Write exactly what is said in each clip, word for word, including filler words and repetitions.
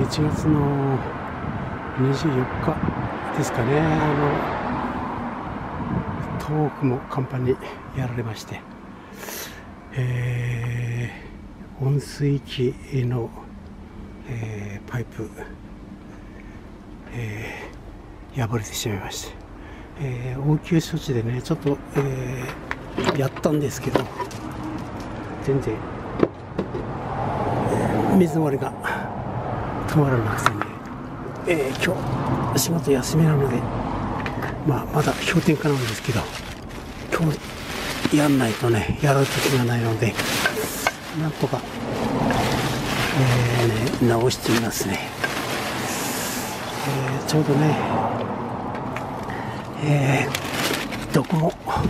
いちがつのにじゅうよっかですかね、あの東北も寒波にやられまして、えー、温水器の、えー、パイプ、えー、破れてしまいまして、えー、応急処置でねちょっと、えー、やったんですけど、全然、えー、水漏れが止まらなくてね、えー、今日仕事休みなので、まあ、まだ氷点下なんですけど、今日やんないとねやる時がないので、なんとか、えーね、直してみますね。えー、ちょうどね、えー、どこも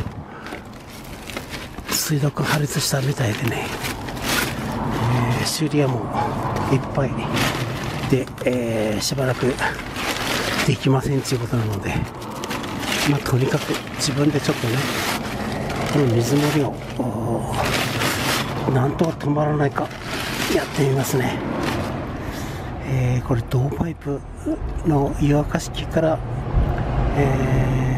水道管破裂したみたいでね、えー、修理屋もいっぱいで、えー、しばらくできませんということなので、まあ、とにかく自分でちょっとねこの水漏れをなんとか止まらないかやってみますね。えー、これ銅パイプの湯沸かし器から、えー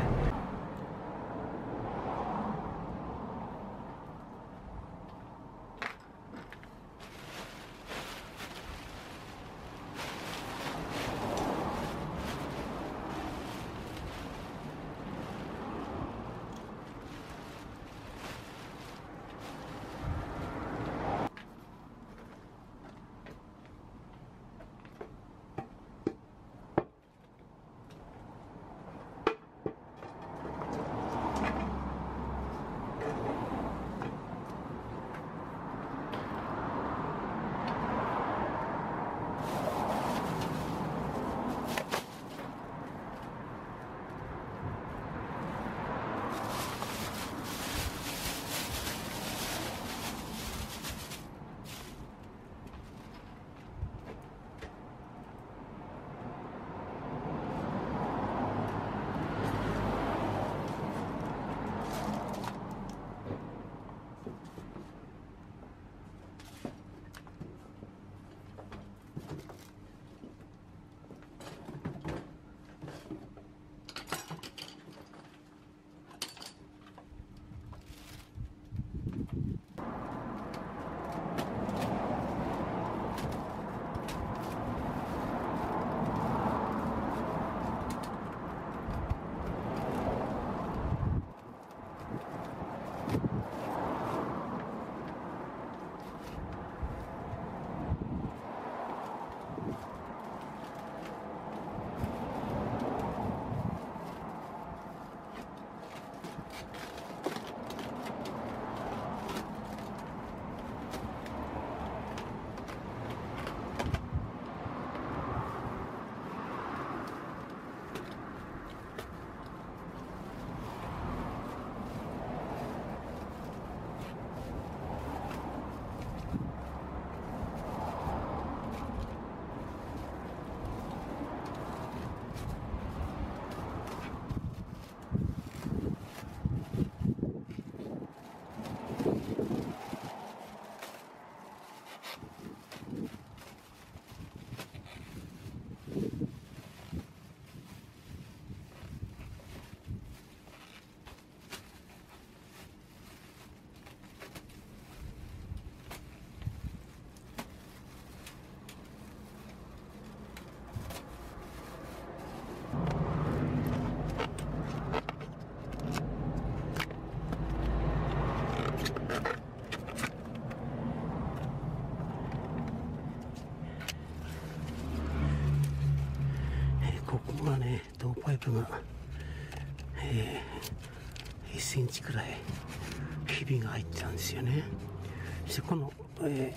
ここがね、銅パイプが、えー、いっセンチくらいひびが入ってたんですよね。そしてこの、え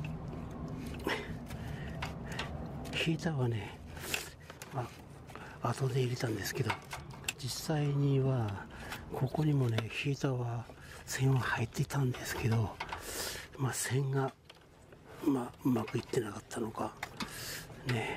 ー、ヒーターはね、まあ、後で入れたんですけど、実際にはここにもねヒーターは線は入っていたんですけど、まあ、線が、まあ、うまくいってなかったのかね。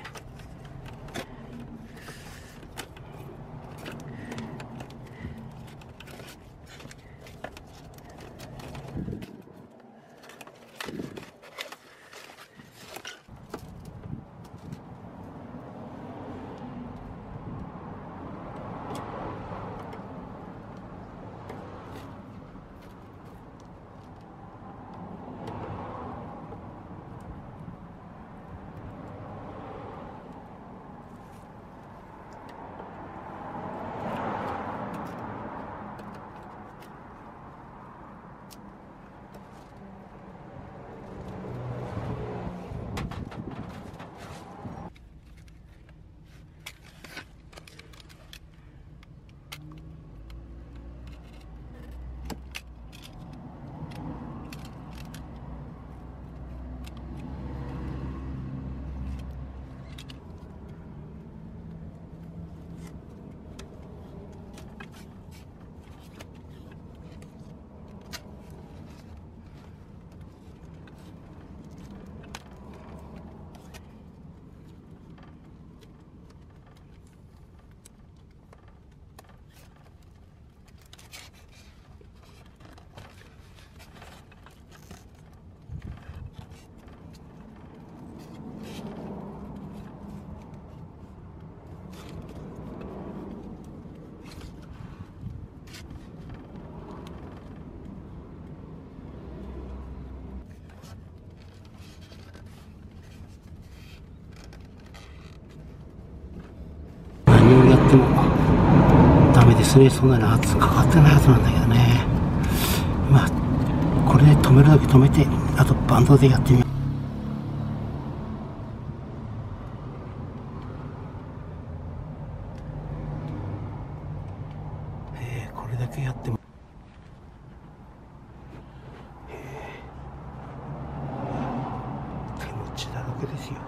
やってもダメですね。そんなに圧かかってないはずなんだけどね。まあこれで止めるだけ止めて、あとバンドでやってみよう。えー、これだけやっても、えー、手持ちだらけですよ。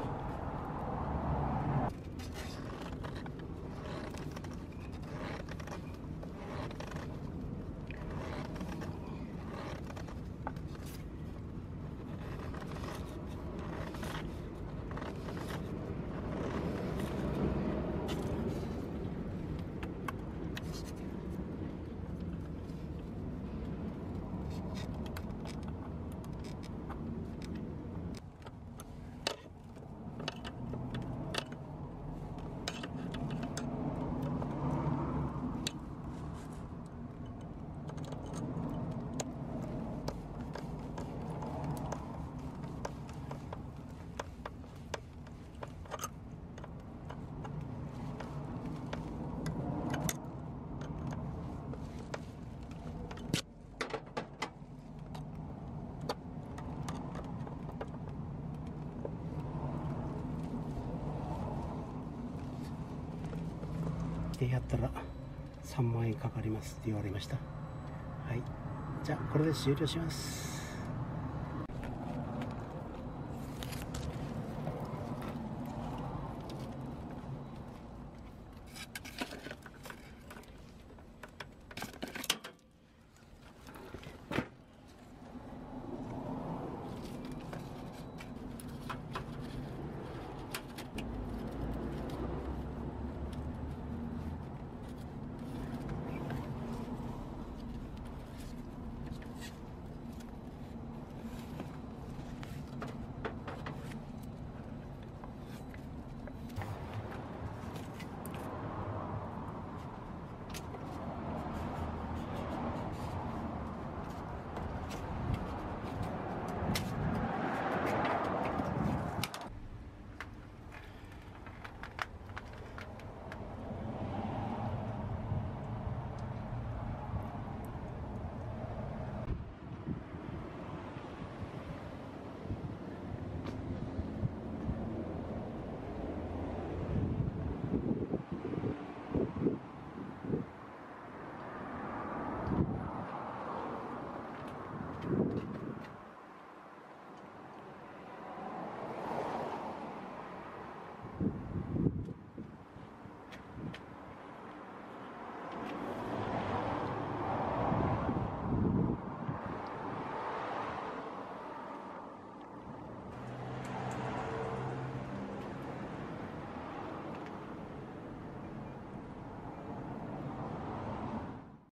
でやったらさんまんえんかかりますって言われました。はい、じゃあこれで終了します。